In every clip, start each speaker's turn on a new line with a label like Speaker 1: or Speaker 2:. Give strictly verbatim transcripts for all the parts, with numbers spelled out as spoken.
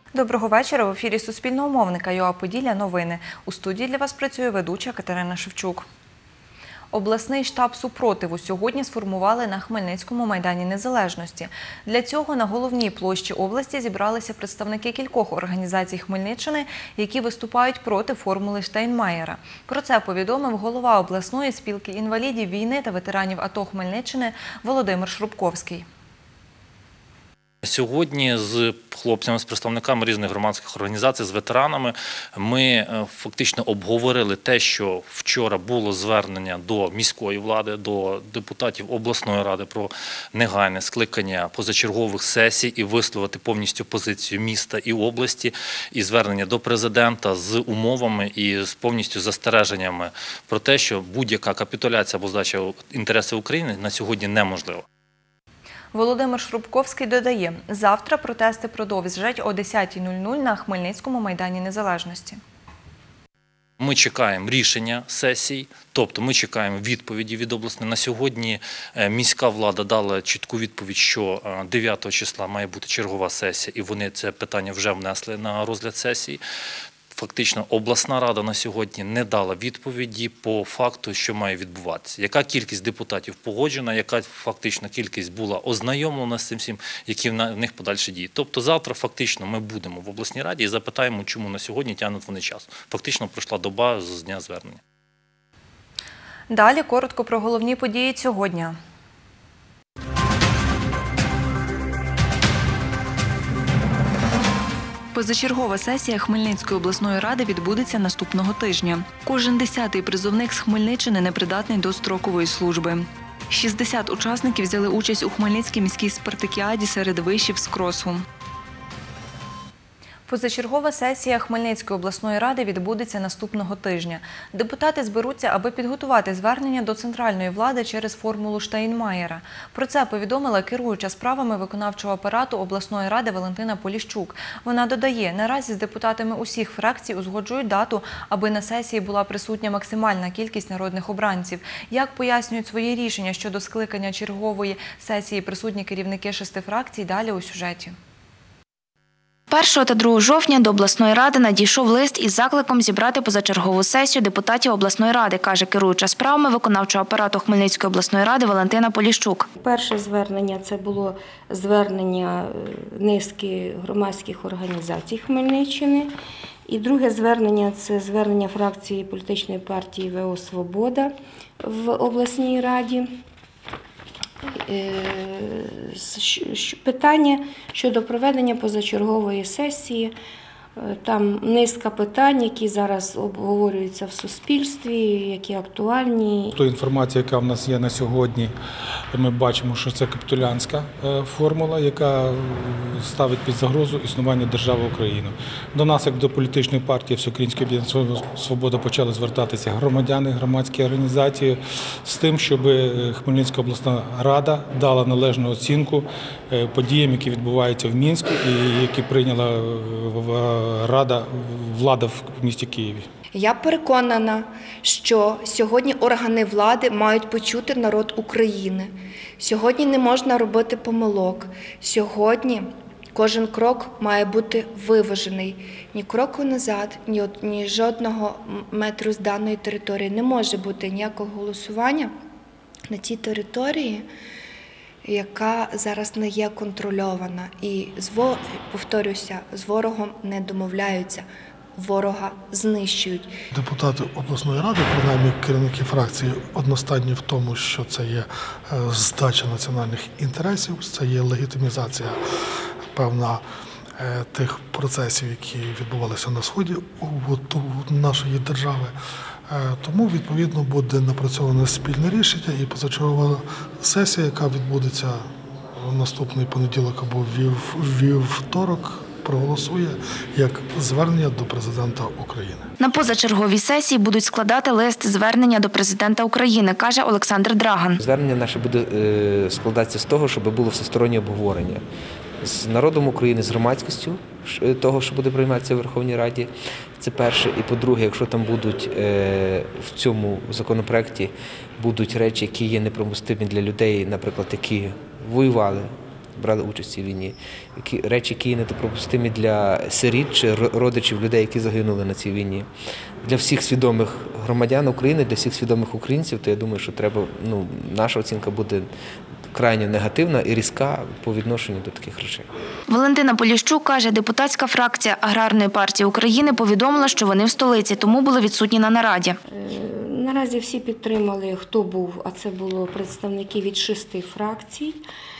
Speaker 1: Доброго вечора. В ефірі Суспільного мовника ЮА Поділля новини. У студії для вас працює ведуча Катерина Шевчук. Обласний штаб супротиву сьогодні сформували на Хмельницькому майдані Незалежності. Для цього на головній площі області зібралися представники кількох організацій Хмельниччини, які виступають проти формули Штайнмаєра. Про це повідомив голова обласної спілки інвалідів війни та ветеранів АТО Хмельниччини Володимир Шрубковський.
Speaker 2: Сьогодні з хлопцями, з представниками різних громадських організацій, з ветеранами ми фактично обговорили те, що вчора було звернення до міської влади, до депутатів обласної ради про негайне скликання позачергових сесій і висловити повністю позицію міста і області, і звернення до президента з умовами і з повністю застереженнями про те, що будь-яка капітуляція або здача інтересів України на сьогодні неможлива.
Speaker 1: Володимир Шрубковський додає, завтра протести продовжать о десятій нуль нуль на Хмельницькому майдані Незалежності.
Speaker 2: Ми чекаємо рішення сесій, тобто ми чекаємо відповіді від обласної. На сьогодні міська влада дала чітку відповідь, що дев'ятого числа має бути чергова сесія, і вони це питання вже внесли на розгляд сесії. Фактично обласна рада на сьогодні не дала відповіді по факту, що має відбуватися. Яка кількість депутатів погоджена, яка фактично кількість була ознайомлена з цим всім, які в них подальші дії. Тобто завтра фактично ми будемо в обласній раді і запитаємо, чому на сьогодні тягнуть вони час. Фактично пройшла доба з дня звернення.
Speaker 1: Далі коротко про головні події цього дня. Позачергова сесія Хмельницької обласної ради відбудеться наступного тижня. Кожен десятий призовник з Хмельниччини непридатний до строкової служби. шістдесят учасників взяли участь у Хмельницькій міській спартакіаді серед вишів з кросу. Позачергова сесія Хмельницької обласної ради відбудеться наступного тижня. Депутати зберуться, аби підготувати звернення до центральної влади через формулу Штайнмаєра. Про це повідомила керуюча справами виконавчого апарату обласної ради Валентина Поліщук. Вона додає, наразі з депутатами усіх фракцій узгоджують дату, аби на сесії була присутня максимальна кількість народних обранців. Як пояснюють свої рішення щодо скликання чергової сесії присутні керівники шести фракцій, далі у сюжеті.
Speaker 3: першого та другого жовтня до обласної ради надійшов лист із закликом зібрати позачергову сесію депутатів обласної ради, каже керуюча справами виконавчого апарату Хмельницької обласної ради Валентина Поліщук.
Speaker 4: Перше звернення – це було звернення низки громадських організацій Хмельниччини. І друге звернення – це звернення фракції політичної партії ВО «Свобода» в обласній раді. Питання щодо проведення позачергової сесії. Там низка питань, які зараз обговорюються в суспільстві, які актуальні.
Speaker 5: Ту інформацію, яка в нас є на сьогодні, ми бачимо, що це капітулянська формула, яка ставить під загрозу існування держави України. До нас, як до політичної партії Всеукраїнське об'єднання «Свобода», почали звертатися громадяни, громадські організації з тим, щоб Хмельницька обласна рада дала належну оцінку подіям, які відбуваються в Мінську і які прийняла Рада, влада в місті Києві.
Speaker 6: Я переконана, що сьогодні органи влади мають почути народ України. Сьогодні не можна робити помилок. Сьогодні кожен крок має бути виважений. Ні кроку назад, ні, ні жодного метру з даної території. Не може бути ніякого голосування на тій території, яка зараз не є контрольована. І, повторюся, з ворогом не домовляються, ворога знищують.
Speaker 7: Депутати обласної ради, принаймні керівники фракції, одностайні в тому, що це є здача національних інтересів, це є легітимізація певна тих процесів, які відбувалися на сході у нашої держави. Тому, відповідно, буде напрацьоване спільне рішення і позачергова сесія, яка відбудеться в наступний понеділок або вівторок, проголосує як звернення до президента України.
Speaker 3: На позачерговій сесії будуть складати лист звернення до президента України, каже Олександр Драган.
Speaker 8: Звернення наше буде складатися з того, щоб було всестороннє обговорення з народом України, з громадськістю того, що буде прийматися в Верховній Раді. Це перше. І по-друге, якщо там будуть в цьому законопроекті будуть речі, які є непримустимі для людей, наприклад, які воювали брали участь в цій війні. Які, речі, які є неприпустимі для сиріт чи родичів людей, які загинули на цій війні. Для всіх свідомих громадян України, для всіх свідомих українців, то я думаю, що треба, ну, наша оцінка буде крайне негативна і різка по відношенню до таких речей.
Speaker 3: Валентина Поліщук каже, депутатська фракція Аграрної партії України повідомила, що вони в столиці, тому були відсутні на нараді.
Speaker 4: Наразі всі підтримали, хто був, а це було представники від шести фракцій.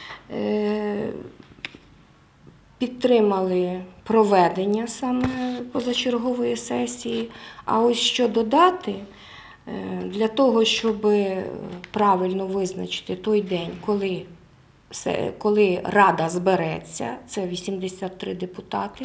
Speaker 4: Підтримали проведення саме позачергової сесії. А ось щодо дати, для того, щоб правильно визначити той день, коли, коли Рада збереться, це вісімдесят три депутати,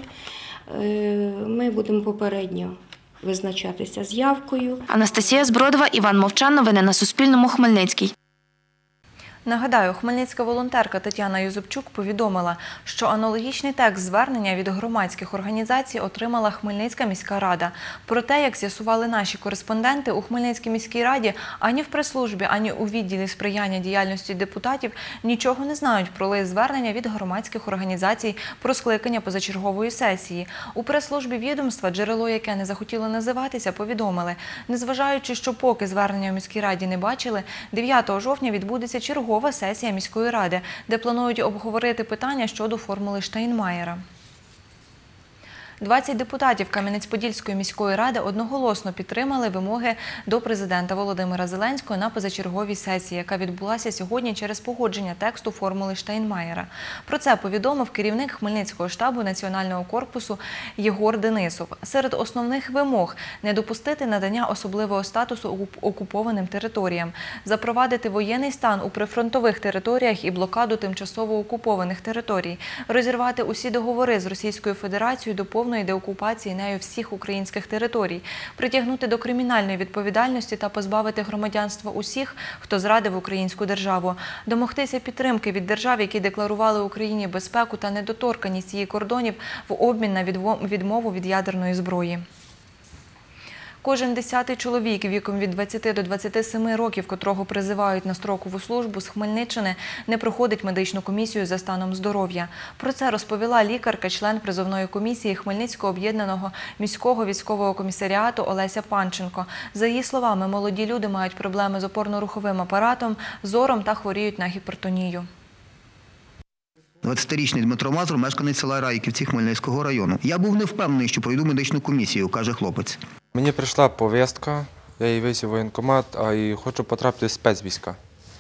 Speaker 4: ми будемо попередньо визначатися з явкою.
Speaker 3: Анастасія Збродова, Іван Мовчан. Новини на Суспільному. Хмельницький.
Speaker 1: Нагадаю, хмельницька волонтерка Тетяна Юзупчук повідомила, що аналогічний текст звернення від громадських організацій отримала Хмельницька міська рада. Проте, як з'ясували наші кореспонденти, у Хмельницькій міській раді ані в прес-службі, ані у відділі сприяння діяльності депутатів нічого не знають про лист звернення від громадських організацій про скликання позачергової сесії. У прес-службі відомства, джерело яке не захотіло називатися, повідомили, незважаючи, що поки звернення у міській раді не бачили, дев'ятого жовтня відбудеться чергова сесія міської ради, де планують обговорити питання щодо формули Штайнмаєра. двадцять депутатів Кам'янець-Подільської міської ради одноголосно підтримали вимоги до президента Володимира Зеленського на позачерговій сесії, яка відбулася сьогодні через погодження тексту формули Штайнмаєра. Про це повідомив керівник Хмельницького штабу Національного корпусу Єгор Денисов. Серед основних вимог – не допустити надання особливого статусу окупованим територіям, запровадити воєнний стан у прифронтових територіях і блокаду тимчасово окупованих територій, розірвати усі договори з Російською Федерацією до повної деокупації нею всіх українських територій, притягнути до кримінальної відповідальності та позбавити громадянства усіх, хто зрадив українську державу, домогтися підтримки від держав, які декларували Україні безпеку та недоторканність її кордонів в обмін на відмову від ядерної зброї. Кожен десятий чоловік віком від двадцяти до двадцяти семи років, котрого призивають на строкову службу з Хмельниччини, не проходить медичну комісію за станом здоров'я. Про це розповіла лікарка, член призовної комісії Хмельницького об'єднаного міського військового комісаріату Олеся Панченко. За її словами, молоді люди мають проблеми з опорно-руховим апаратом, зором та хворіють на гіпертонію.
Speaker 9: двадцятирічний Дмитро Мазур – мешканець села Райківці Хмельницького району. «Я був не впевнений, що пройду медичну комісію», – каже хлопець.
Speaker 10: Мені прийшла повістка, я її віз у воєнкомат, а і хочу потрапити в спецвійська.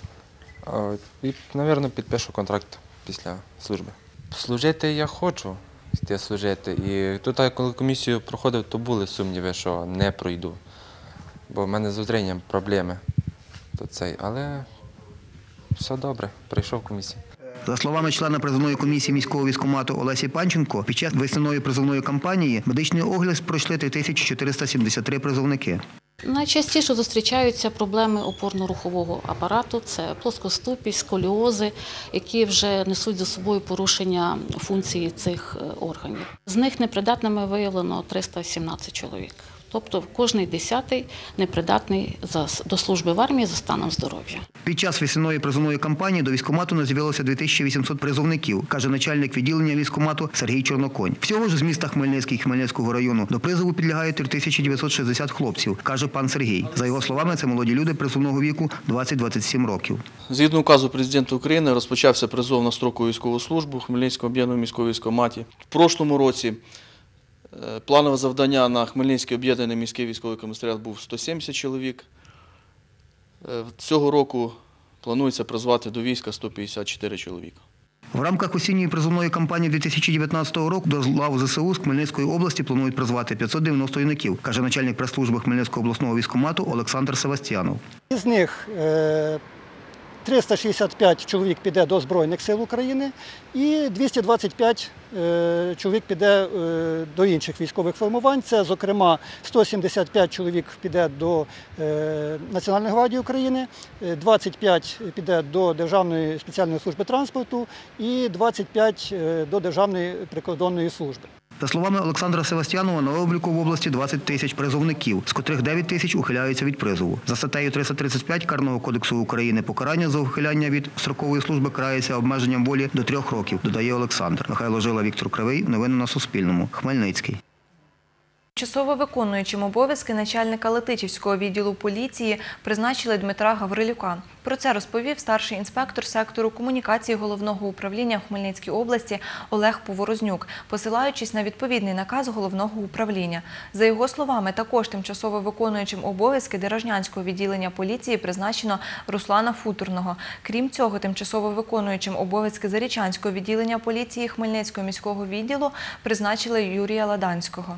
Speaker 10: І, мабуть, підпишу контракт після служби. Служити я хочу йти служити. І тут, коли комісію проходив, то були сумніви, що не пройду. Бо в мене з зрінням проблеми. То цей. Але все добре, пройшов комісію.
Speaker 9: За словами члена призовної комісії міського військкомату Олесі Панченко, під час весняної призовної кампанії медичний огляд пройшли три тисячі чотириста сімдесят три призовники.
Speaker 11: Найчастіше зустрічаються проблеми опорно-рухового апарату – це плоскоступість, сколіози, які вже несуть за собою порушення функції цих органів. З них непридатними виявлено триста сімнадцять чоловік. Тобто кожний десятий непридатний до служби в армії за станом здоров'я.
Speaker 9: Під час весняної призовної кампанії до військкомату не з'явилося дві тисячі вісімсот призовників, каже начальник відділення військкомату Сергій Чорноконь. Всього ж з міста Хмельницький Хмельницького району до призову підлягають три тисячі дев'ятсот шістдесят хлопців, каже пан Сергій. За його словами, це молоді люди призовного віку двадцять - двадцять сім років.
Speaker 12: Згідно указу президента України розпочався призов на строкову військову службу в Хмельницькому об'єднаному міському військкоматі. В прошлому році планове завдання на Хмельницький об'єднаний міський військовий комісаріат був сто сімдесят чоловік. Цього року планується призвати до війська сто п'ятдесят чотири чоловіка.
Speaker 9: В рамках осінньої призовної кампанії дві тисячі дев'ятнадцятого року до лав зе се у з Хмельницької області планують призвати п'ятсот дев'яносто юнаків, каже начальник прес-служби Хмельницького обласного військкомату Олександр Севастьянов.
Speaker 13: Із них триста шістдесят п'ять чоловік піде до Збройних сил України і двісті двадцять п'ять чоловік піде до інших військових формувань. Це, зокрема, сто сімдесят п'ять чоловік піде до Національної гвардії України, двадцять п'ять піде до Державної спеціальної служби транспорту і двадцять п'ять до Державної прикордонної служби.
Speaker 9: За словами Олександра Севастьянова, на обліку в області двадцять тисяч призовників, з котрих дев'ять тисяч ухиляються від призову. За статтею триста тридцять п'ять Карного кодексу України покарання за ухиляння від строкової служби карається обмеженням волі до трьох років, додає Олександр. Михайло Жила, Віктор Кривий. Новини на Суспільному. Хмельницький.
Speaker 1: Тимчасово виконуючим обов'язки начальника Летичівського відділу поліції призначили Дмитра Гаврилюка. Про це розповів старший інспектор сектору комунікації Головного управління в Хмельницькій області Олег Поворознюк, посилаючись на відповідний наказ Головного управління. За його словами, також тимчасово виконуючим обов'язки Деражнянського відділення поліції призначено Руслана Футурного. Крім цього, тимчасово виконуючим обов'язки Зарічанського відділення поліції Хмельницького міського відділу призначили Юрія Ладанського.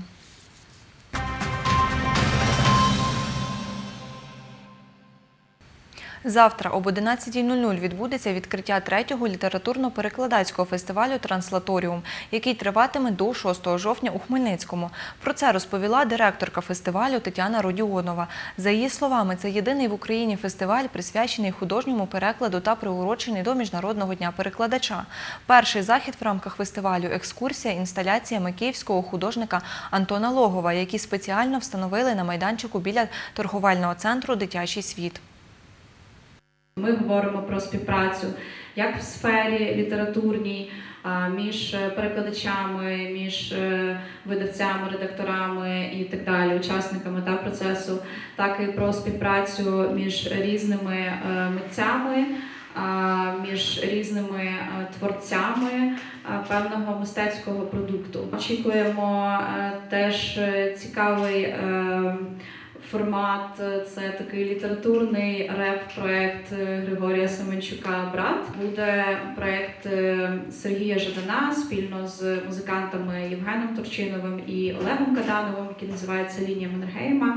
Speaker 1: Завтра об одинадцятій нуль нуль відбудеться відкриття третього літературно-перекладацького фестивалю «Транслаторіум», який триватиме до шостого жовтня у Хмельницькому. Про це розповіла директорка фестивалю Тетяна Родіонова. За її словами, це єдиний в Україні фестиваль, присвячений художньому перекладу та приурочений до Міжнародного дня перекладача. Перший захід в рамках фестивалю – екскурсія інсталяціями київського художника Антона Логова, які спеціально встановили на майданчику біля торговельного центру «Дитячий світ».
Speaker 14: Ми говоримо про співпрацю як в сфері літературній, між перекладачами, між видавцями, редакторами і так далі, учасниками та процесу, так і про співпрацю між різними митцями, між різними творцями певного мистецького продукту. Очікуємо теж цікавий формат – це такий літературний реп-проєкт Григорія Семенчука «Брат». Буде проєкт Сергія Жадана спільно з музикантами Євгеном Турчиновим і Олегом Кадановим, який називається «Лінія Маннергейма».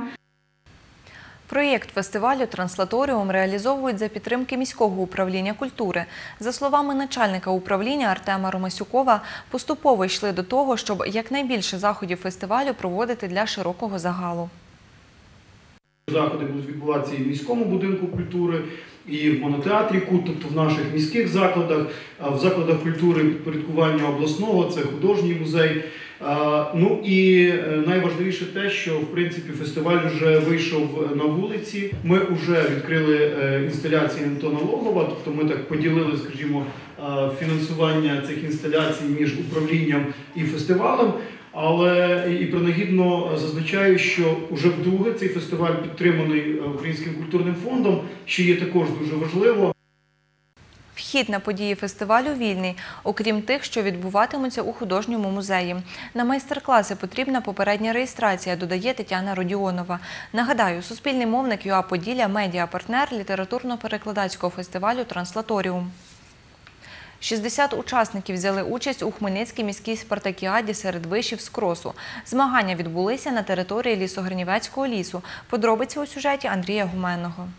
Speaker 1: Проєкт фестивалю «Транслаторіум» реалізовують за підтримки міського управління культури. За словами начальника управління Артема Ромасюкова, поступово йшли до того, щоб якнайбільше заходів фестивалю проводити для широкого загалу.
Speaker 15: Заходи будуть відбуватися і в міському будинку культури, і в монотеатрі «Кут», тобто в наших міських закладах, в закладах культури підпорядкування обласного, це художній музей. Ну і найважливіше те, що в принципі фестиваль вже вийшов на вулиці. Ми вже відкрили інсталяції Антона Логова, тобто ми так поділили, скажімо, фінансування цих інсталяцій між управлінням і фестивалем. Але і принагідно зазначаю, що вже вдруге цей фестиваль підтриманий Українським культурним фондом, що є також дуже важливо.
Speaker 1: Вхід на події фестивалю вільний, окрім тих, що відбуватимуться у художньому музеї. На майстер-класи потрібна попередня реєстрація, додає Тетяна Родіонова. Нагадаю, суспільний мовник ЮА Поділля – медіапартнер літературно-перекладацького фестивалю «Транслаторіум». шістдесят учасників взяли участь у Хмельницькій міській спартакіаді серед вишів з кросу. Змагання відбулися на території Лісогринівецького лісу. Подробиці у сюжеті Андрія Гуменного.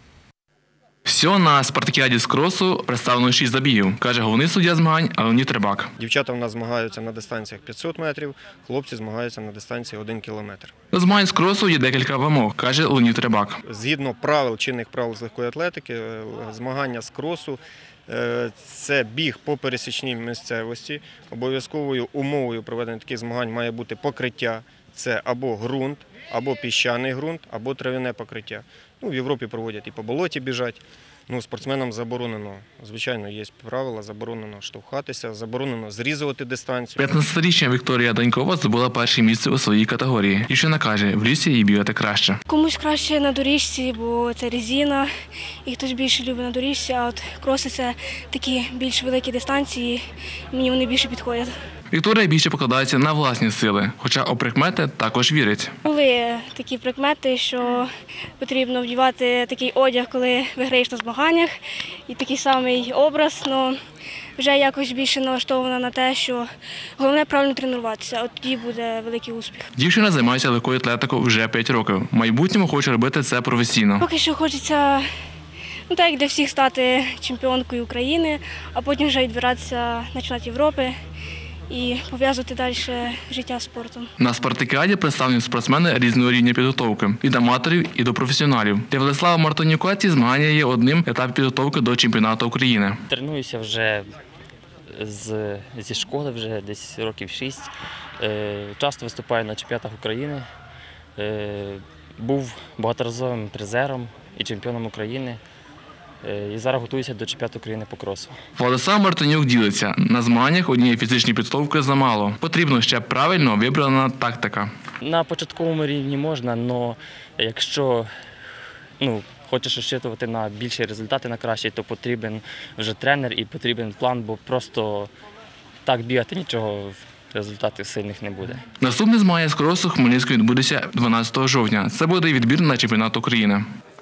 Speaker 16: Всього на спартакіаді з кросу представлено шість забігів, каже головний суддя змагань Леонід Рибак.
Speaker 17: Дівчата в нас змагаються на дистанціях п'ятсот метрів, хлопці змагаються на дистанції один кілометр.
Speaker 16: До змагань з кросу є декілька вимог, каже Леонід Рибак.
Speaker 17: Згідно правил, чинних правил з легкої атлетики, змагання з кросу – це біг по пересічній місцевості. Обов'язковою умовою проведення таких змагань має бути покриття. Це або ґрунт, або піщаний ґрунт, або травяне покриття. Ну, в Європі проводять і по болоті біжать. Ну, спортсменам заборонено, звичайно, є правила, заборонено штовхатися, заборонено зрізувати дистанцію.
Speaker 16: п'ятнадцятирічна Вікторія Данькова здобула перше місце у своїй категорії. Дівчина каже, в лісі їй бігати краще.
Speaker 18: Комусь краще на доріжці, бо це резина, і хтось більше любить на доріжці, а от кроси – це такі більш великі дистанції, мені вони більше підходять.
Speaker 16: Вікторія більше покладається на власні сили, хоча у прикмети також вірить.
Speaker 18: Були такі прикмети, що потрібно вдівати такий одяг, коли виграєш на змаганнях, і такий самий образ, але вже якось більше налаштована на те, що головне правильно тренуватися, от тоді буде великий успіх.
Speaker 16: Дівчина займається легкою атлетикою вже п'ять років. В майбутньому хоче робити це професійно.
Speaker 18: Поки що хочеться, ну так як для всіх, стати чемпіонкою України, а потім вже відбиратися на чемпіонат Європи і пов'язувати далі життя з спортом.
Speaker 16: На спартакіаді представлені спортсмени різного рівня підготовки – від аматорів і до професіоналів. Для Владислава Мартинюка ці змагання є одним етапом підготовки до чемпіонату України.
Speaker 19: Тренуюся вже з, зі школи вже десь років шість. Е, Часто виступаю на чемпіонатах України. Е, Був багаторазовим призером і чемпіоном України. Е, І зараз готуюся до чемпіонату України по кросу.
Speaker 16: Владислав Мартинюк ділиться. На змаганнях однієї фізичної підготовки замало. Потрібно ще правильно вибрана тактика.
Speaker 19: На початковому рівні можна, але якщо ну, хочеш розчитувати на більші результати, на кращі, то потрібен вже тренер і потрібен план, бо просто так бігати нічого, результатів сильних не буде.
Speaker 16: Наступне змагання з кросу Хмельницької відбудеться дванадцятого жовтня. Це буде відбір на чемпіонат України.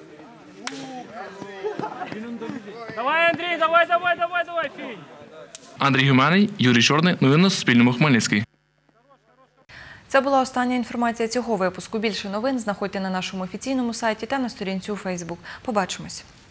Speaker 20: Давай, Андрій, давай, давай, давай, давай, Фінь!
Speaker 16: Андрій Гюменний, Юрій Чорний. Новини на Суспільному. Хмельницький.
Speaker 1: Це була остання інформація цього випуску. Більше новин знаходьте на нашому офіційному сайті та на сторінці у Фейсбук. Побачимось.